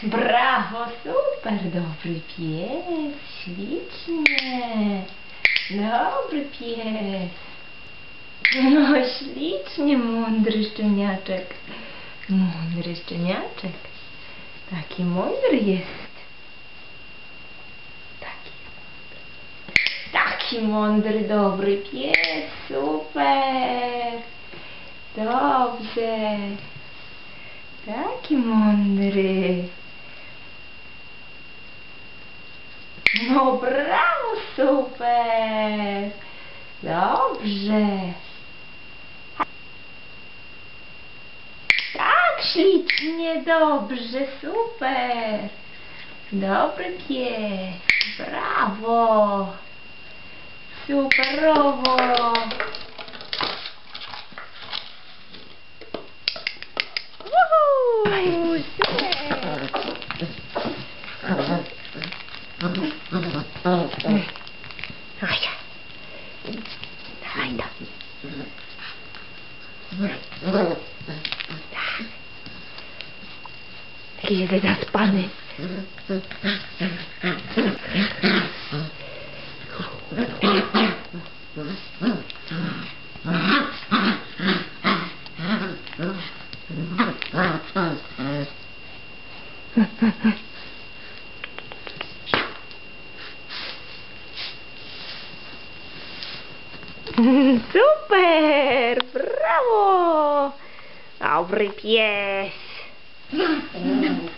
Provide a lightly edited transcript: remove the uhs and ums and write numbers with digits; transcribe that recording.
Brawo, super, dobry pies, ślicznie. Dobry pies. No ślicznie, mądry szczeniaczek. Mądry szczeniaczek. Taki mądry jest. Taki mądry, dobry pies, super. Dobrze. Taki mądry. No brawo, super. Dobrze. Tak, ślicznie, dobrze, super. Dobry pies. Brawo. Superowo. Woohoo! Super. Dawaj to. Taki jest zaspany. Super! Brawo! Dobry pies!